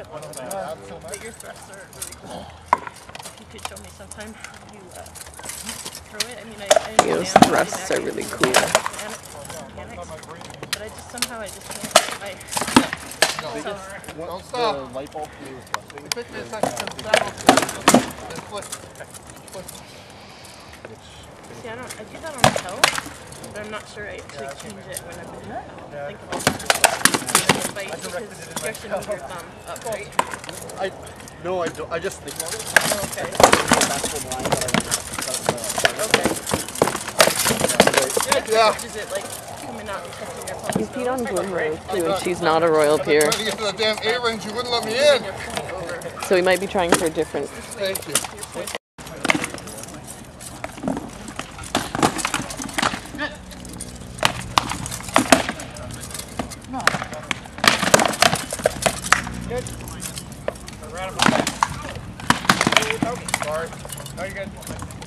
bit lower. But your thrusts are really cool. If you could show me sometime how you throw it. I mean, I Those thrusts are really cool. Mechanics, but I just somehow I just can't get my Don't stop. The light bulb for thrusting. Pick me a second. See, I do that on the toe, but I'm not sure I actually change it when I'm think about it. Because you actually move your thumb up, right? No, I don't. I just think. Okay. That's the line that Okay. Yeah. Is it like coming out and touching your palm? You peed on Bloom Rose too, and she's not a royal peer. I'm trying to get to the damn A-rings, you wouldn't let me in. So we might be trying for a different. Thank you. Good. Right up the back. Oh, sorry. No, you're good.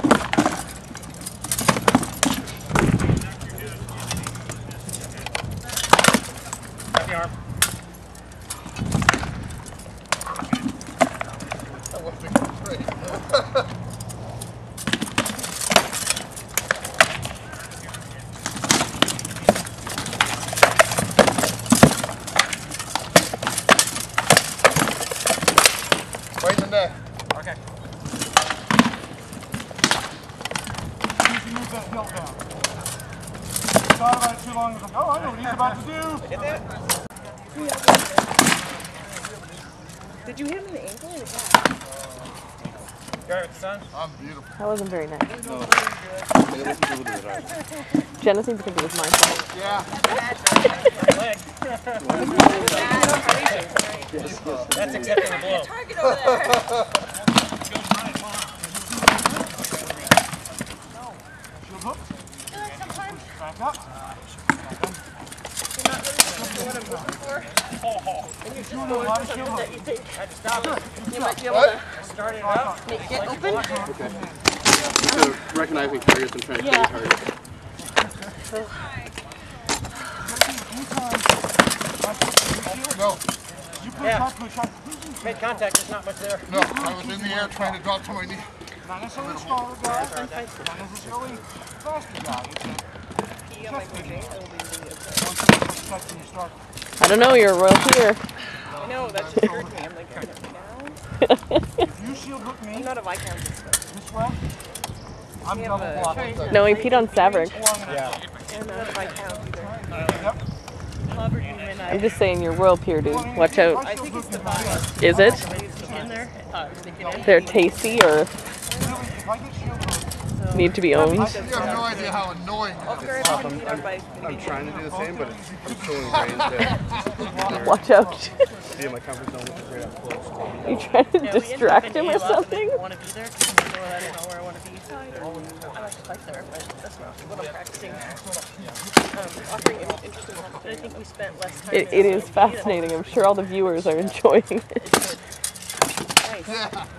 Grab the arm. That wasn't great. Right in the neck. Okay. Easy, move that hilt down. Thought about it too long. Oh, I know what he's about to do. Hit that. Did you hit him in the ankle or the calf? You alright with the sun? I'm beautiful. That wasn't very nice. No. Jenna seems to think it was my fault. Yeah. Leg. Yes. That's accepting the blow. Target over there. Shield hook. Sometimes Back up. you're not really sure what I'm looking for. And you're just Doing a going lot for of shield something hook. that you think Had to stop it. you might be able What? to Started it up. make it open. Okay. So recognizing targets and trying to find targets. No, You push Yeah. up, push up. Made contact, there's not much there. no, I was in the air trying to drop to my knee. Not necessarily a smaller guy, not necessarily a faster guy. I don't know, you're a royal peer. I know, that just hurt me. I'm like, turn it down. If you shield hook me I'm not a Viscount. this way, I'm double blocking. No, he peed on Saverick. Yeah. I'm not a Viscount either. Yep. Clobbered you when I'm just saying, you're a royal peer, dude. Watch out. I think it's the body. Is it? In there. They're tasty or If I get shield hook, need to be owned? You have no idea how annoying that is. I'm trying to do the same, but I'm so ingrained that Watch out. be in my comfort zone, which is right up close. You trying to distract him or something? I don't want to be there because I don't know where I want to be. I like to fight there, but that's not what I'm practicing. Offering interesting stuff, but I think we spent less time. It is fascinating. I'm sure all the viewers are enjoying it. Nice.